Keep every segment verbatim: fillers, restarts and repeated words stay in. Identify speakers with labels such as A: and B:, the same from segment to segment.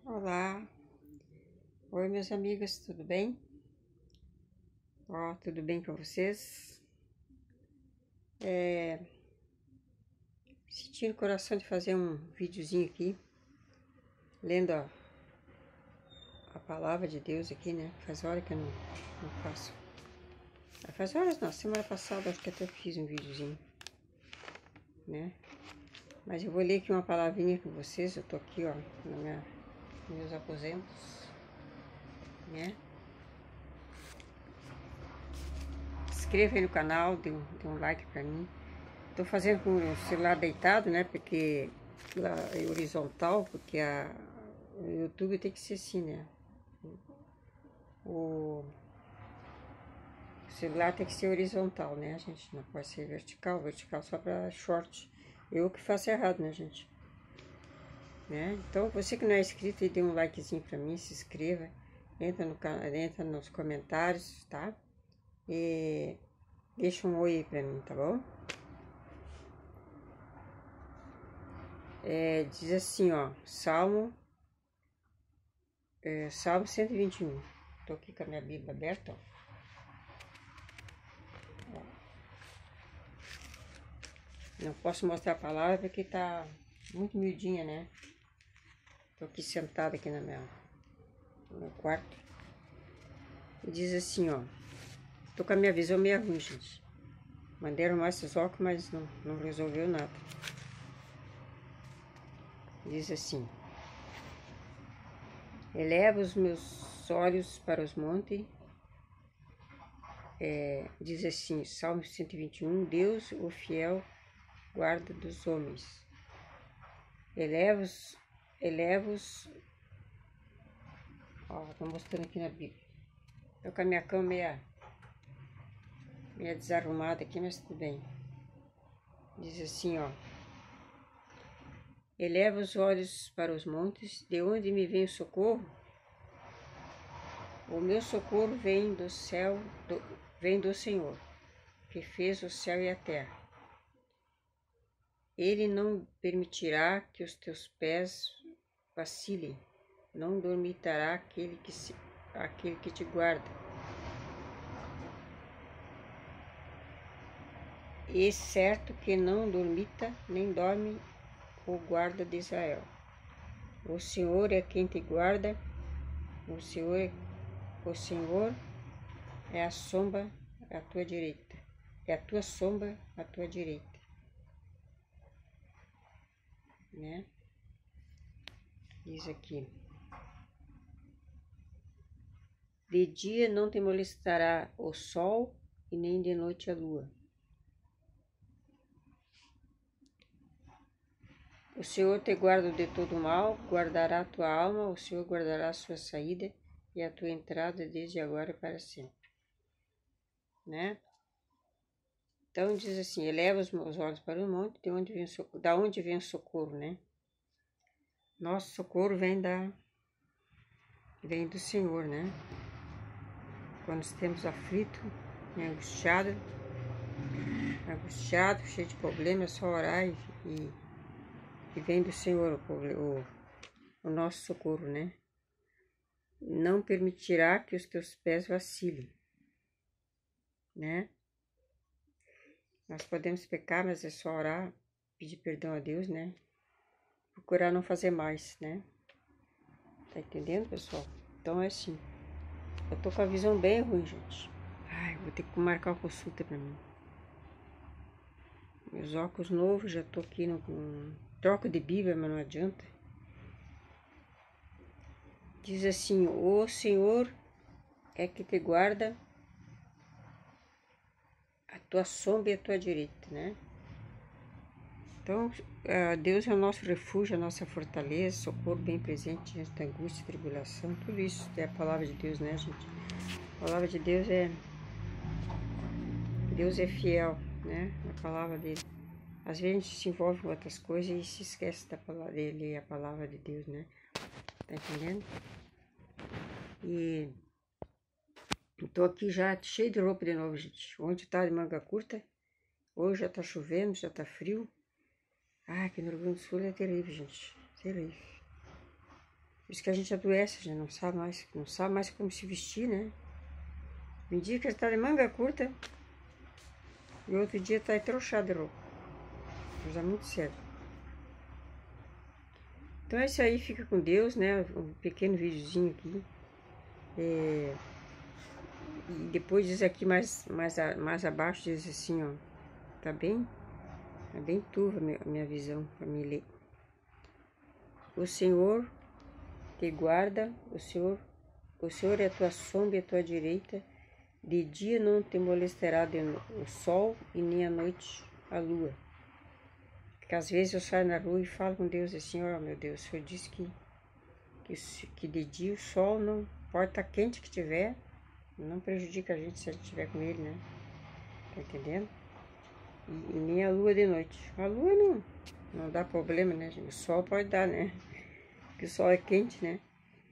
A: Olá, oi meus amigos, tudo bem? Ó, tudo bem com vocês? É, senti no coração de fazer um videozinho aqui, lendo a, a palavra de Deus aqui, né? Faz hora que eu não, não faço. Ah, faz horas não, semana passada acho que até fiz um videozinho, né? Mas eu vou ler aqui uma palavrinha com vocês, eu tô aqui, ó, na minha, nos meus aposentos, né? Se inscreva aí no canal, dê um, dê um like pra mim. Tô fazendo com o celular deitado, né? Porque lá é horizontal, porque a, o YouTube tem que ser assim, né? O celular tem que ser horizontal, né, gente? Não pode ser vertical, vertical só para short. Eu que faço errado, né, gente? Né? Então, você que não é inscrito, dê um likezinho pra mim, se inscreva, entra, no, entra nos comentários, tá? E deixa um oi aí pra mim, tá bom? É, diz assim, ó, Salmo, é, Salmo cento e vinte e um. Tô aqui com a minha Bíblia aberta, ó. Não posso mostrar a palavra porque tá muito miudinha, né? Tô aqui sentada aqui na minha, no meu quarto. E diz assim, ó. Tô com a minha visão meio ruim, gente. Mandei arrumar esses óculos, mas não, não resolveu nada. Diz assim. Eleva os meus olhos para os montes. É, diz assim, Salmo cento e vinte e um. Deus, o fiel, guarda dos homens. Eleva os... Eleva os... Ó, tô mostrando aqui na Bíblia. Tô com a minha cama meia... meia desarrumada aqui, mas tudo bem. Diz assim, ó. Eleva os olhos para os montes, de onde me vem o socorro? O meu socorro vem do céu, do, vem do Senhor, que fez o céu e a terra. Ele não permitirá que os teus pés vacilem, não dormitará aquele que, se, aquele que te guarda. E certo que não dormita, nem dorme o guarda de Israel. O Senhor é quem te guarda, o Senhor é, o Senhor é a sombra à tua direita, é a tua sombra à tua direita, né? Diz aqui. De dia não te molestará o sol e nem de noite a lua. O Senhor te guarda de todo mal, guardará a tua alma, o Senhor guardará a sua saída e a tua entrada desde agora para sempre. Né? Então diz assim, eleva os meus olhos para o monte, de onde vem o socorro, da onde vem o socorro, né? Nosso socorro vem da vem do Senhor, né? Quando estamos aflitos, angustiados, angustiado, cheio de problemas, é só orar e, e, e vem do Senhor o, o, o nosso socorro, né? Não permitirá que os teus pés vacilem, né? Nós podemos pecar, mas é só orar, pedir perdão a Deus, né? Procurar não fazer mais, né? Tá entendendo, pessoal? Então é assim. Eu tô com a visão bem ruim, gente. Ai, vou ter que marcar uma consulta pra mim. Meus óculos novos, já tô aqui no... Com... Troco de Bíblia, mas não adianta. Diz assim, o Senhor é que te guarda a tua sombra e a tua direita, né? Então, Deus é o nosso refúgio, a nossa fortaleza, socorro bem presente diante da angústia e tribulação. Tudo isso é a palavra de Deus, né, gente? A palavra de Deus é... Deus é fiel, né? A palavra dele. Às vezes a gente se envolve com outras coisas e se esquece da palavra dele, a palavra de Deus, né? Tá entendendo? E... tô aqui já cheio de roupa de novo, gente. Ontem tá de manga curta, hoje já tá chovendo, já tá frio. Ah, aqui no Rio Grande do Sul é terrível, gente. Terrível. Por isso que a gente adoece, a gente não sabe mais, não sabe mais como se vestir, né? Um dia que ele tá de manga curta e outro dia tá trouxado de roupa. Mas é muito sério. Então é isso aí, fica com Deus, né? Um pequeno videozinho aqui. É... E depois diz aqui mais, mais, a, mais abaixo, diz assim, ó. Tá bem? Tá bem turva a minha, minha visão pra me ler. O Senhor te guarda, o Senhor, o Senhor é a tua sombra e a tua direita. De dia não te molestará o sol e nem à noite a lua. Porque às vezes eu saio na rua e falo com Deus assim, ó, oh, meu Deus, o Senhor disse que, que, que de dia o sol não importa quente que tiver, não prejudica a gente se a gente estiver com ele, né? Tá entendendo? E, e nem a lua de noite. A lua não, não dá problema, né? O sol pode dar, né? Porque o sol é quente, né?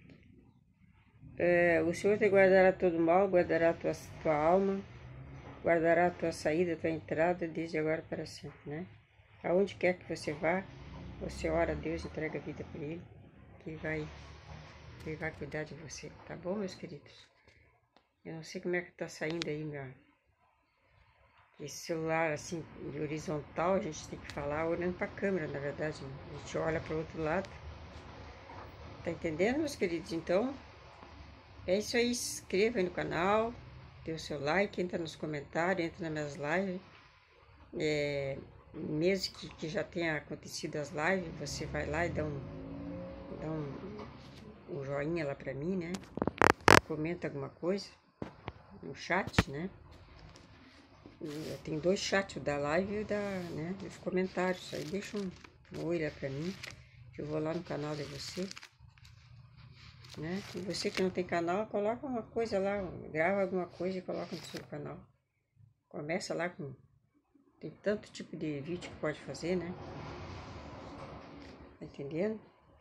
A: É, o Senhor te guardará todo mal, guardará a tua, tua alma, guardará a tua saída, a tua entrada, desde agora para sempre, né? Aonde quer que você vá, você ora a Deus, entrega a vida para Ele, que ele vai, ele vai cuidar de você, tá bom, meus queridos? Eu não sei como é que tá saindo aí, meu. Esse celular, assim, de horizontal, a gente tem que falar olhando para a câmera, na verdade, né? A gente olha para o outro lado. Tá entendendo, meus queridos? Então, é isso aí, se inscreva aí no canal, dê o seu like, entra nos comentários, entra nas minhas lives. É, mesmo que, que já tenha acontecido as lives, você vai lá e dá um, dá um, um joinha lá pra mim, né? Comenta alguma coisa no chat, né? E tem dois chats, o da live e o da, né, dos comentários. Aí deixa um, um oi lá pra mim, que eu vou lá no canal de você. Né? E você que não tem canal, coloca uma coisa lá, grava alguma coisa e coloca no seu canal. Começa lá com... Tem tanto tipo de vídeo que pode fazer, né? Tá entendendo?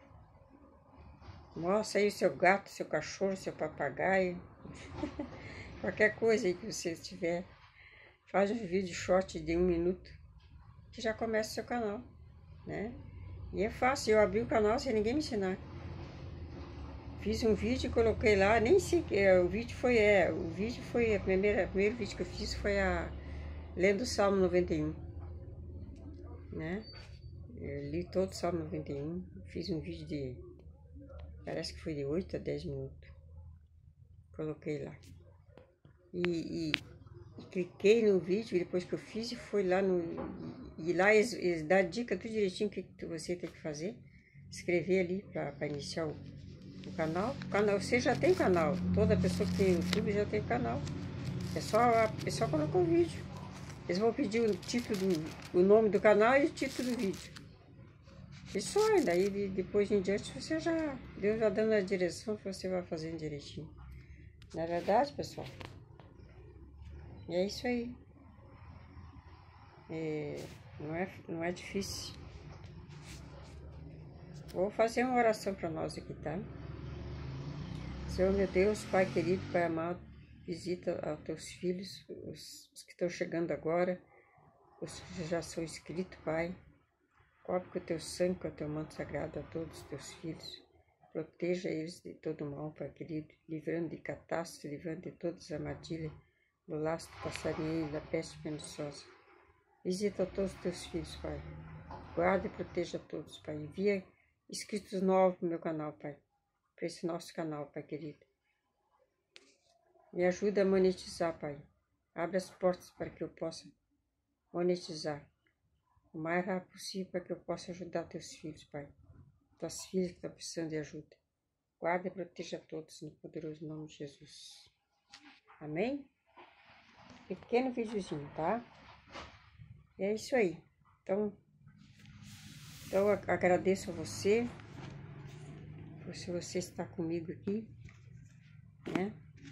A: Mostra aí o seu gato, seu cachorro, seu papagaio. Qualquer coisa aí que você tiver. Faz um vídeo short de um minuto. Que já começa o seu canal, né? E é fácil, eu abri o canal sem ninguém me ensinar. Fiz um vídeo e coloquei lá, nem sei que é, o vídeo foi, é, o vídeo foi, a primeira, o primeiro vídeo que eu fiz foi a lendo o Salmo noventa e um, né? Eu li todo o Salmo noventa e um, fiz um vídeo de, parece que foi de oito a dez minutos, coloquei lá. E, e, e cliquei no vídeo depois que eu fiz e foi lá no, e lá eles, eles dão dica tudo direitinho o que você tem que fazer, escrever ali para iniciar o O canal, canal, você já tem canal, toda pessoa que tem YouTube já tem canal, é só, é só colocar o vídeo, eles vão pedir o título, do, o nome do canal e o título do vídeo, e só, e daí depois em diante você já, Deus vai dando a direção que você vai fazendo direitinho, não é verdade, pessoal? E é isso aí, é, não, é, não é difícil. Vou fazer uma oração para nós aqui, tá? Senhor meu Deus, Pai querido, Pai amado, visita aos teus filhos, os, os que estão chegando agora, os que já são inscritos, Pai. Cobre com o teu sangue, com o teu manto sagrado a todos os teus filhos. Proteja eles de todo mal, Pai querido, livrando de catástrofe, livrando de todas as armadilhas, do laço do passarinheiro e da peste perniciosa. Visita a todos os teus filhos, Pai. Guarda e proteja a todos, Pai. Envia inscritos novos no meu canal, Pai. Para esse nosso canal, Pai querido. Me ajuda a monetizar, Pai. Abre as portas para que eu possa monetizar o mais rápido possível para que eu possa ajudar teus filhos, Pai. Tuas filhas que estão precisando de ajuda. Guarda e proteja todos no poderoso nome de Jesus. Amém? Pequeno videozinho, tá? E é isso aí. Então, então eu agradeço a você. Por se você está comigo aqui, né?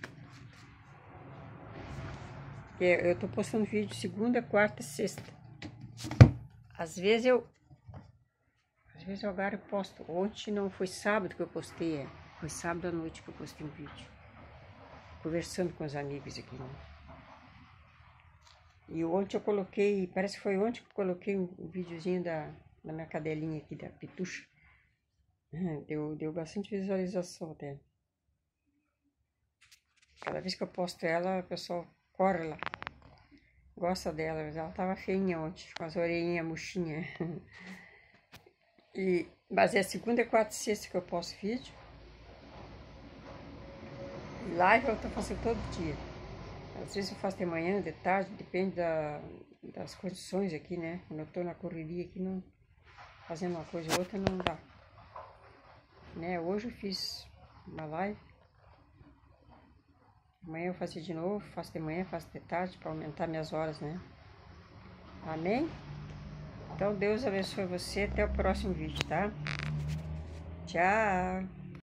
A: Eu tô postando vídeo segunda, quarta e sexta. Às vezes eu... Às vezes eu agora eu posto. Ontem não foi sábado que eu postei, é. Foi sábado à noite que eu postei um vídeo. Conversando com os amigos aqui, né? E ontem eu coloquei... Parece que foi ontem que eu coloquei um videozinho da, da minha cadelinha aqui, da Pitucha. Deu, deu bastante visualização até. Cada vez que eu posto ela, o pessoal corre lá. Gosta dela, mas ela tava feinha ontem, com as orelhinhas murchinhas. E, mas é segunda, quarta e sexta que eu posto vídeo. E live eu tô fazendo todo dia. Às vezes eu faço de manhã, de tarde, depende da, das condições aqui, né? Quando eu tô na correria aqui, não, fazendo uma coisa ou outra, não dá. Né? Hoje eu fiz uma live. Amanhã eu faço de novo, faço de manhã, faço de tarde, para aumentar minhas horas, né? Amém? Então Deus abençoe você, até o próximo vídeo, tá? Tchau!